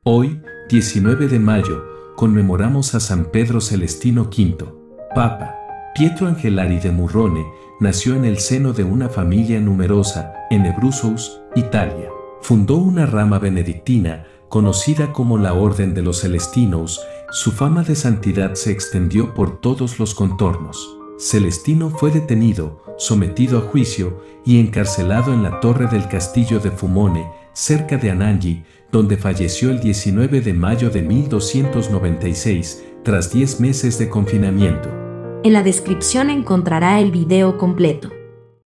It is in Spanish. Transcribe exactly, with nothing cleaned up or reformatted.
Hoy, diecinueve de mayo, conmemoramos a San Pedro Celestino quinto, Papa. Pietro Angelari de Murrone nació en el seno de una familia numerosa en Ebrussous, Italia. Fundó una rama benedictina conocida como la Orden de los Celestinos. Su fama de santidad se extendió por todos los contornos. Celestino fue detenido, sometido a juicio y encarcelado en la torre del castillo de Fumone, cerca de Anagni, donde falleció el diecinueve de mayo de mil doscientos noventa y seis, tras diez meses de confinamiento. En la descripción encontrará el video completo.